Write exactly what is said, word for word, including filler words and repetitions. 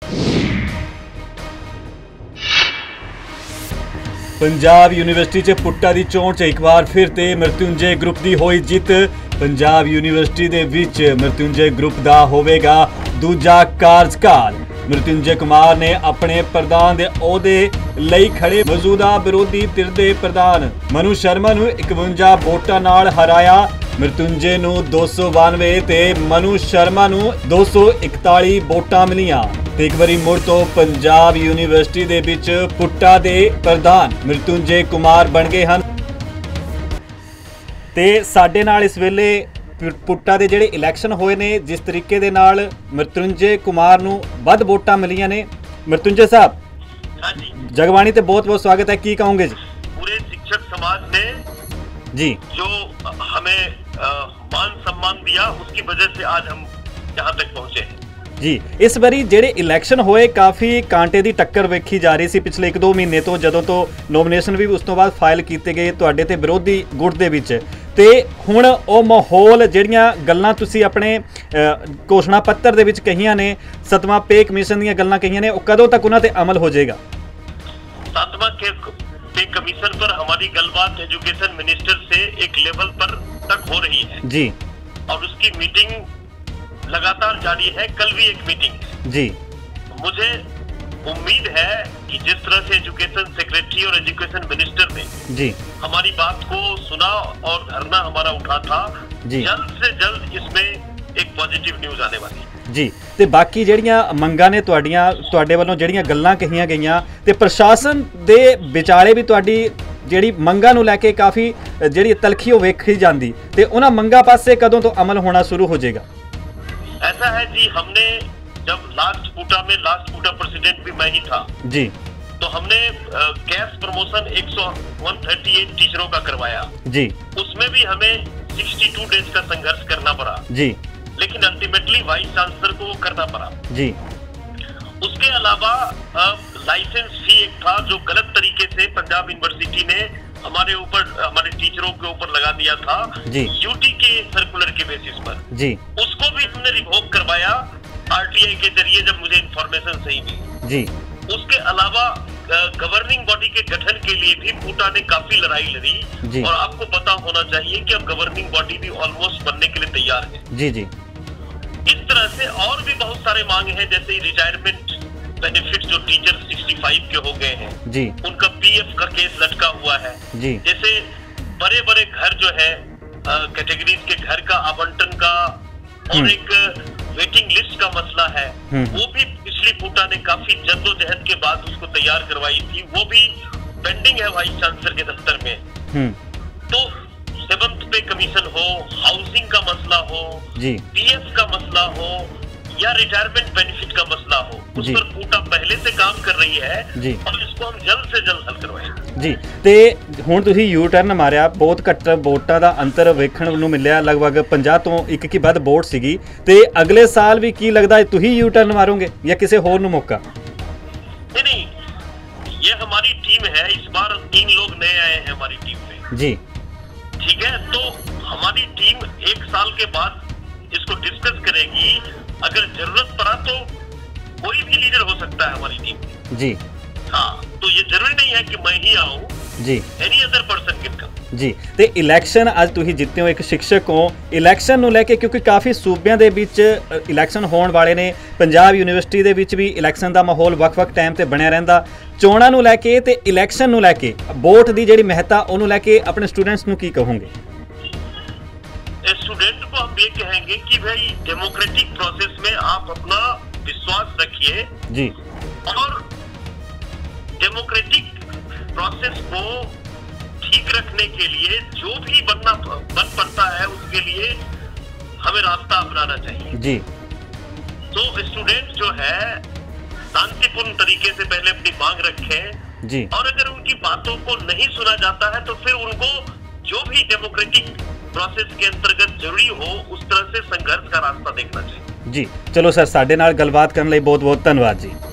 Punjab university च पुट्टा दी चोण च एक बार फिर ते मृत्युंजय ग्रुप दी होई जित। पंजाब यूनिवर्सिटी दे विच मृत्युंजय ग्रुप दा होवेगा दूजा कार्यकाल। मृत्युंजय कुमार ने अपने प्रधान दे ओहदे लई खड़े मौजूदा विरोधी धिर दे प्रधान मनु शर्मा नूं इकवंजा वोटां नाल हराया। मृत्युंजय नूं दो सौ बानवे ते मनु शर्मा नूं दो सौ इकताली वोटां मिलियां। ते एक बारी मुड़ तो पंजाब यूनिवर्सिटी दे विच पुट्टा दे प्रधान मृत्युंजय कुमार बन गए हैं। ते साडे नाल इस वेले पुट्टा दे जिहड़े इलैक्शन होए ने, जिस तरीके दे नाल मृत्युंजय कुमार नूं वध वोटां मिलियां ने। मृत्युंजय साहब, जगबाणी ते बहुत बहुत स्वागत है, की कहोगे जी? पूरे शिक्षक समाज ने जी जो हमें आ, मान सम्मान दिया, उसकी वजह से आज हम यहाँ तक पहुँचे हैं जी। इस बारी ਜਿਹੜੇ ਇਲੈਕਸ਼ਨ ਹੋਏ ਕਾਫੀ ਕਾਂਟੇ ਦੀ ਟੱਕਰ ਵੇਖੀ ਜਾ ਰਹੀ ਸੀ ਪਿਛਲੇ ਇੱਕ ਦੋ ਮਹੀਨੇ ਤੋਂ, ਜਦੋਂ ਤੋਂ ਨੋਮੀਨੇਸ਼ਨ ਵੀ ਉਸ ਤੋਂ ਬਾਅਦ ਫਾਈਲ ਕੀਤੇ ਗਏ ਤੁਹਾਡੇ ਤੇ ਵਿਰੋਧੀ ਗੁੱਟ ਦੇ ਵਿੱਚ। ਤੇ ਹੁਣ ਉਹ ਮਾਹੌਲ, ਜਿਹੜੀਆਂ ਗੱਲਾਂ ਤੁਸੀਂ ਆਪਣੇ ਘੋਸ਼ਣਾ ਪੱਤਰ ਦੇ ਵਿੱਚ ਕਹੀਆਂ ਨੇ, ਸਤਵਾਂ ਪੇ ਕਮਿਸ਼ਨ ਦੀਆਂ ਗੱਲਾਂ ਕਹੀਆਂ ਨੇ, ਉਹ ਕਦੋਂ ਤੱਕ ਉਹਨਾਂ ਤੇ ਅਮਲ ਹੋ ਜਾਏਗਾ? सातवां पे कमीशन पर हमारी गलबात एजुकेशन मिनिस्टर से एक लेवल पर तक हो रही है जी, और उसकी मीटिंग लगातार जारी है। कल भी एक मीटिंग है जी। मुझे उम्मीद है कि जिस तरह से एजुकेशन सेक्रेटरी और एजुकेशन मिनिस्टर ने जी हमारी बात को सुना और धरना हमारा उठा था, जल्द से जल्द इसमें एक पॉजिटिव न्यूज आने वाली है जी। ਤੇ ਬਾਕੀ ਜਿਹੜੀਆਂ ਮੰਗਾਂ ਨੇ ਤੁਹਾਡੀਆਂ, ਤੁਹਾਡੇ ਵੱਲੋਂ ਜਿਹੜੀਆਂ ਗੱਲਾਂ ਕਹੀਆਂ ਗਈਆਂ, ਤੇ ਪ੍ਰਸ਼ਾਸਨ ਦੇ ਵਿਚਾਲੇ ਵੀ ਤੁਹਾਡੀ ਜਿਹੜੀ ਮੰਗਾਂ ਨੂੰ ਲੈ ਕੇ ਕਾਫੀ ਜਿਹੜੀ ਤਲਖੀ ਉਹ ਵੇਖੀ ਜਾਂਦੀ, ਤੇ ਉਹਨਾਂ ਮੰਗਾਂ ਪਾਸੇ ਕਦੋਂ ਤੋਂ ਅਮਲ ਹੋਣਾ शुरू हो जाएगा? ऐसा है जी, हमने जब लास्ट कोटा में लास्ट कोटा प्रेसिडेंट भी मैं ही था जी, तो हमने कैश प्रमोशन एक सौ अड़तीस टीचरों का करवाया जी। उसमें भी हमें बासठ डेज का संघर्ष करना पड़ा जी, लेकिन अल्टीमेटली वाइस चांसलर को वो करना पड़ा जी। उसके अलावा लाइसेंस फी एक था जो गलत तरीके से पंजाब यूनिवर्सिटी ने हमारे ऊपर, हमारे टीचरों के ऊपर लगा दिया था जी, यूटी के सर्कुलर के बेसिस पर जी। उसको भी हमने रिवोक करवाया आरटीआई के जरिए, जब मुझे इंफॉर्मेशन सही मिली जी। उसके अलावा गवर्निंग बॉडी के गठन के लिए भी पुट्टा ने काफी लड़ाई लड़ी जी। और आपको पता होना चाहिए कि अब गवर्निंग बॉडी भी ऑलमोस्ट बनने के लिए तैयार है जी जी। इस तरह से और भी बहुत सारे मांग हैं, जैसे रिटायरमेंट बेनिफिट जो टीचर पैंसठ के हो गए हैं जी, उनका पीएफ का केस लटका हुआ है जी। जैसे बड़े बड़े घर जो है कैटेगरीज के घर का आवंटन का और एक वेटिंग लिस्ट का मसला है, वो भी पिछली पुट्टा ने काफी जद्दोजहद के बाद उसको तैयार करवाई थी, वो भी पेंडिंग है वाइस चांसलर के दफ्तर में। तो सेवंथ पे कमीशन हो, हाउसिंग का मसला हो जी, पीएफ का मसला हो या रिटायरमेंट बेनिफिट का मसला हो, उस पर पुट्टा पहले से काम कर रही है जी, और इसको हम जल्द से जल्द हल करवाएंगे जी। ਤੇ ਹੁਣ ਤੁਸੀਂ ਯੂ ਟਰਨ ਮਾਰਿਆ, ਬਹੁਤ ਘੱਟ ਵੋਟਾਂ ਦਾ ਅੰਤਰ ਵੇਖਣ ਨੂੰ ਮਿਲਿਆ, ਲਗਭਗ ਪੰਜਾਹ ਤੋਂ ਇੱਕ ਕੀ ਵੱਧ ਵੋਟ ਸੀਗੀ। ਤੇ ਅਗਲੇ ਸਾਲ ਵੀ ਕੀ ਲੱਗਦਾ ਤੁਸੀਂ ਯੂ ਟਰਨ ਮਾਰੋਗੇ ਜਾਂ ਕਿਸੇ ਹੋਰ ਨੂੰ ਮੌਕਾ? नहीं नहीं, ये हमारी टीम है, इस बार तीन लोग नए आए हैं हमारी टीम में जी, ठीक है। तो हमारी टीम एक साल के बाद इसको डिस्कस करेगी, अगर जरूरत पड़ा तो कोई भी लीडर हो सकता है हमारी टीम में जी। हाँ, तो ये जरूरी नहीं है कि मैं ही आऊँ जी, any other person can come ਜੀ। ਤੇ ਇਲੈਕਸ਼ਨ ਅੱਜ ਤੁਸੀਂ ਜਿੱਤੇ ਹੋ, ਇੱਕ ਸਿੱਖਿਅਕ ਹੋ, ਇਲੈਕਸ਼ਨ ਨੂੰ ਲੈ ਕੇ ਕਿਉਂਕਿ ਕਾਫੀ ਸੂਬਿਆਂ ਦੇ ਵਿੱਚ ਇਲੈਕਸ਼ਨ ਹੋਣ ਵਾਲੇ ਨੇ, ਪੰਜਾਬ ਯੂਨੀਵਰਸਿਟੀ ਦੇ ਵਿੱਚ ਵੀ ਇਲੈਕਸ਼ਨ ਦਾ ਮਾਹੌਲ ਵੱਖ-ਵੱਖ ਟਾਈਮ ਤੇ ਬਣਿਆ ਰਹਿੰਦਾ, ਚੋਣਾਂ ਨੂੰ ਲੈ ਕੇ ਤੇ ਇਲੈਕਸ਼ਨ ਨੂੰ ਲੈ ਕੇ ਵੋਟ ਦੀ ਜਿਹੜੀ ਮਹੱਤਤਾ ਉਹਨੂੰ ਲੈ ਕੇ ਆਪਣੇ ਸਟੂਡੈਂट्स ਨੂੰ ਕੀ ਕਹੋਗੇ? स्टूडेंट को हम ये कहेंगे कि भाई डेमोक्रेटिक प्रोसेस में आप अपना विश्वास रखिए जी, और डेमोक्रेटिक प्रोसेस को ठीक रखने के लिए जो भी बनना बन पड़ता है उसके लिए हमें रास्ता अपनाना चाहिए जी। तो स्टूडेंट जो है शांतिपूर्ण तरीके से पहले अपनी मांग रखें जी, और अगर उनकी बातों को नहीं सुना जाता है तो फिर उनको जो भी डेमोक्रेटिक प्रोसेस के अंतर्गत जरूरी हो उस तरह से संघर्ष का रास्ता देखना चाहिए जी। चलो सर, साडे नाल गलबात करने लई बहुत बहुत धन्यवाद जी।